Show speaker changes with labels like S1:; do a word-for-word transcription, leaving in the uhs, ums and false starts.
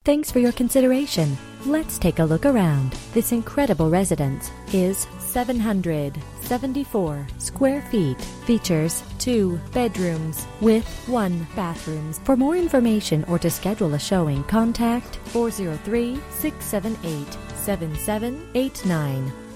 S1: Thanks for your consideration. Let's take a look around. This incredible residence is seven hundred seventy-four square feet. Features two bedrooms with one bathroom. For more information or to schedule a showing, contact four zero three, six seven eight, seven seven eight nine.